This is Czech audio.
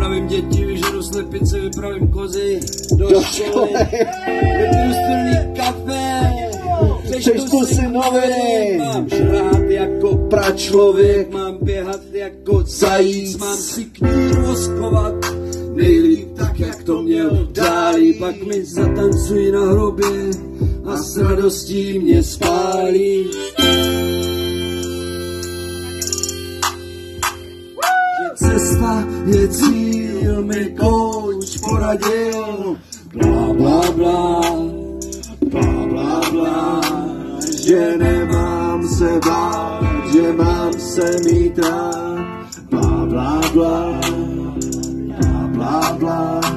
Vypravím děti, vyžeru slepice, vypravím kozy do školy. Vypiju studený kafe, přečtu si noviny. Mám žrát jako pračlověk, mám běhat jako zajíc, mám si kníru voskovat, nejlíp tak, jak to měl dálí. Pak mi zatancují na hrobě a s radostí mě spálí. Cesta je cíl, mi kouč poradil, bla bla bla, bla bla bla, že nemám se bát, že mám se mít rád, bla bla bla, bla bla bla.